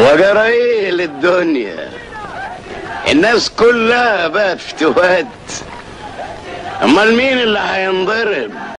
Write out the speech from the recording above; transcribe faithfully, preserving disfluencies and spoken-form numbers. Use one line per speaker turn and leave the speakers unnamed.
هو جرى ايه للدنيا؟ الناس كلها بقت فتوات. امال مين اللي هينضرب؟